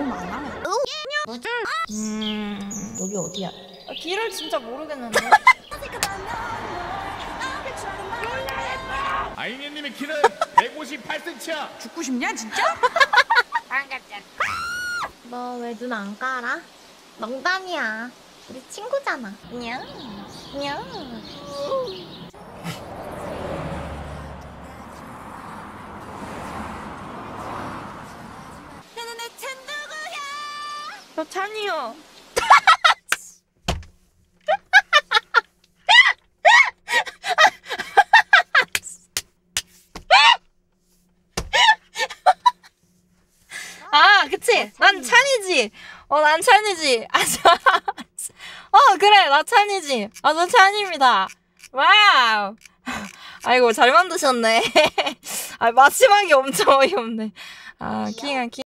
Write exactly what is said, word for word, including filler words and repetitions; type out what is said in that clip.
많아. 음 여기 어디야? 아, 길을 진짜 모르겠는데. 아이네님의 키는 백오십팔 센티미터야. 죽고 싶냐 진짜? 너 왜 눈 안 깔아? 농담이야. 우리 친구잖아. 냥. 냥. 저 찬이요. 아, 그치? 난 찬이지. 어, 난 찬이지. 아, 저, 어, 그래, 나 찬이지. 아, 저 찬입니다. 와우. 아이고, 잘 만드셨네. 아, 마지막이 엄청 어이없네. 아, 킹아, 킹.